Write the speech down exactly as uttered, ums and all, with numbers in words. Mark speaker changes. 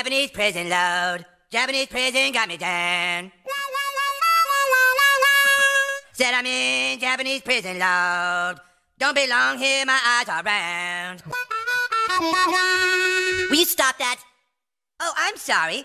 Speaker 1: Japanese prison load. Japanese prison got me down. Said I'm in Japanese prison load. Don't belong here, my eyes are round. Will you stop that? Oh, I'm sorry.